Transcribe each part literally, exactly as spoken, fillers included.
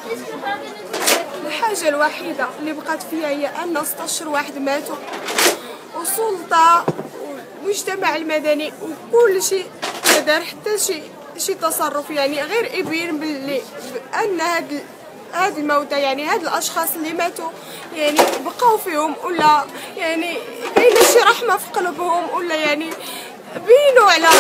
الحاجه الوحيده اللي بقات فيها هي ان ستاشر واحد ماتوا، والسلطه والمجتمع المدني وكل شيء ما دار حتى شي شي تصرف، يعني غير يبين باللي بان هاد هاد الموتى يعني هاد الاشخاص اللي ماتوا يعني بقاو فيهم، ولا يعني كاينه شي رحمه في قلبهم، ولا يعني بينوا على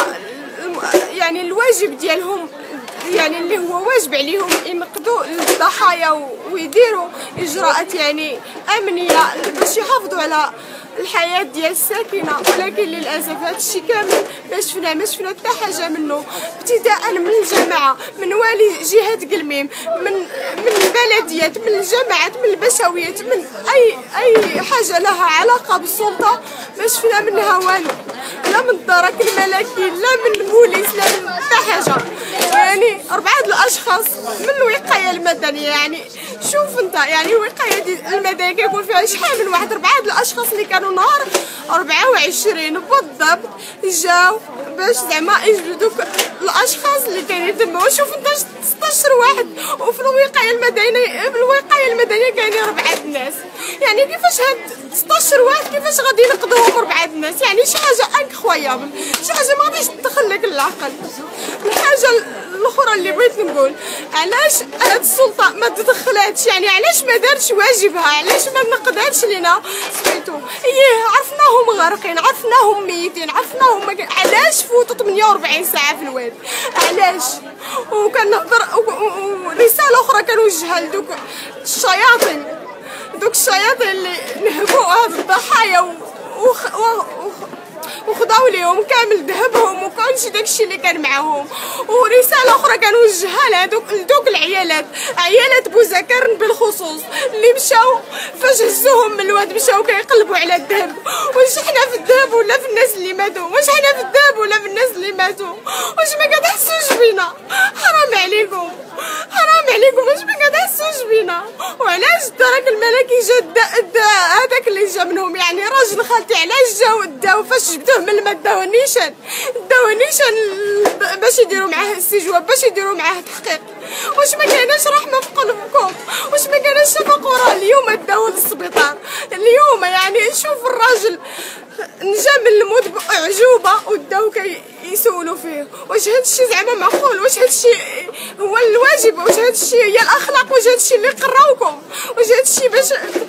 يعني الواجب ديالهم، يعني اللي هو واجب عليهم ينقذوا الضحايا ويديروا اجراءات يعني امنيه باش يحافظوا على الحياه ديال الساكنه. ولكن للاسف هذا الشيء كامل ما شفنا ما شفنا حتى حاجه منه، ابتداء من الجماعه، من والي جهه قلميم، من من البلديات، من الجماعات، من البشويات، من اي اي حاجه لها علاقه بالسلطه ما شفنا منها والو، لا من الدرك الملكي، لا من البوليس، لا من حتى حاجه. يعني أربعة الأشخاص من الوقاية المدنية، يعني شوف أنت يعني الوقاية المدنية كيكون فيها شحال من واحد، أربعة الأشخاص اللي كانوا نهار أربعة وعشرين بالضبط جاو باش زعما يجبدوا دوك الأشخاص اللي كاينين تما. وشوف أنت ستاشر واحد، وفي الوقاية المدنية الوقاية المدنية كاينين أربعة الناس، يعني كيفاش هاد ستاشر واحد كيفاش غادي ينقذوهم أربعة الناس؟ يعني شي حاجة انكرويابل، شي حاجة ما غاديش تدخل لك العقل. الحاجة الاخرى اللي بغيت نقول، علاش هاد السلطه ما تدخلاتش؟ يعني علاش ما دارتش واجبها؟ علاش ما نقداتش لينا سميتو؟ ايه عرفناهم غارقين، عرفناهم ميتين، عرفناهم مك... علاش فوتوا ثمانية وأربعين ساعه في الواد؟ علاش؟ وكنهضر ورساله اخرى كنوجهها لدوك الشياطين، دوك الشياطين اللي نهبوا هاد الضحايا و... وخ... و... وخداو ليهم كامل ذهبهم وكلشي داكشي اللي كان معاهم. ورساله اخرى كنوجهها لهادوك لدوك العيالات، عيالات بوزكرن بالخصوص، اللي مشاو فاش هزوهم من الواد مشاو كيقلبوا على الذهب. واش حنا في الذهب ولا في الناس اللي ماتوا؟ واش حنا في الذهب ولا في الناس اللي ماتوا؟ واش ما كتحسوش بينا؟ حرام عليكم، حرام عليكم، واش ما كتحسوش بينا؟ وعلاش الدرك الملكي جا هذاك اللي جا منهم؟ يعني راجل خالتي علاش جاو داو فاش جبدوه من الماء داوه نيشان، داوه نيشان باش يديروا معاه استجواب، باش يديروا معاه تحقيق. واش ما كايناش رحمه في قلبكم؟ واش ما كايناش شفقه؟ راه اليوم داوه للسبيطار اليوم، يعني شوف الراجل نجا من الموت باعجوبه وداو كيسولوا فيه. واش هادشي زعما معقول؟ واش هادشي هو الواجب؟ واش هادشي هي الاخلاق؟ واش هادشي اللي قراوكم؟ واش هادشي باش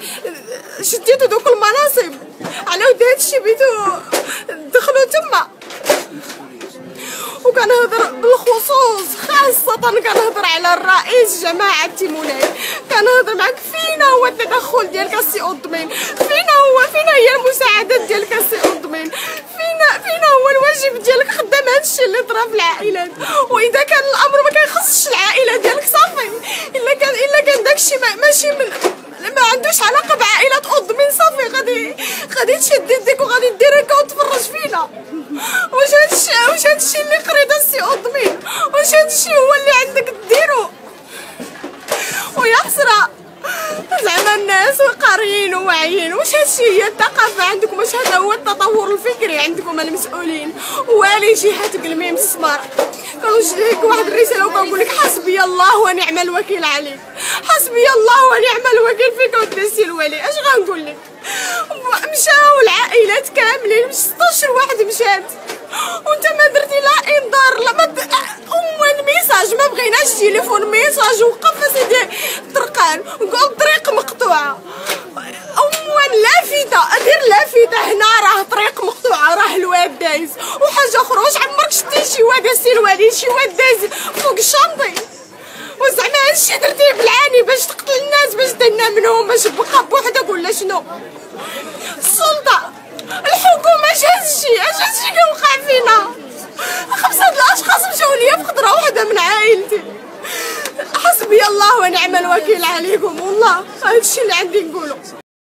شديتو دوك المناصب على ود هادشي بيتو دخلوا تما؟ وكنهضر بالخصوص خاصة كنهضر على الرئيس جماعة تيموناي، كنهضر معاك فينا هو التدخل ديالك السي أودمين؟ فينا هو فينا هي المساعدات ديالك السي أودمين؟ فينا فينا هو الواجب ديالك خدام هادشي اللي طرا في العائلات؟ واذا كان الامر ما كيخصش العائلة ديالك صافي، الا كان الا كان داكشي ماشي من ما عندوش علاقه بعائلات أودمين صافي غادي غادي تشد يديك وغادي دير هكا وتفرج فينا. واش هادشي واش هادشي اللي قريت السي أودمين؟ واش هادشي هو اللي عندك ديرو؟ ويا حسره زعما الناس قاريين وواعيين. واش هادشي هي الثقافه عندكم؟ واش هذا هو التطور الفكري عندكم المسؤولين؟ والي جهه قلميم السمار كنوجه لك واحد الرساله وكنقول لك حسبي الله ونعم الوكيل عليك، حسبي الله ونعم الوكيل فيك وداسي الولي. اش غنقول لك؟ مشاو العائلات كاملين، ستاشر واحد مشات وانت ما درتي لا انذار لا ما اموال ميساج، ما بغيناش تليفون ميساج وقف اسيدي طرقان وقول الطريق مقطوعه. اموال لافته، دير لافته هنا راه طريق مقطوعه، راه الواد دايز. وحاجه اخرى، واش عمرك شتي شي واد السي الوالي شي واد دايز فوق الشانطي؟ وزعما هادشي درتيه بالعاني باش تقتل الناس، باش دنا منهم، باش تبقى بوحدك ولا شنو؟ السلطه الحكومه اش هادشي؟ اش هادشي كيوقع فينا؟ خمسه د الاشخاص مشاو ليا في خضره واحده من عائلتي. حسبي الله ونعم الوكيل عليكم، والله هادشي اللي عندي نقولو.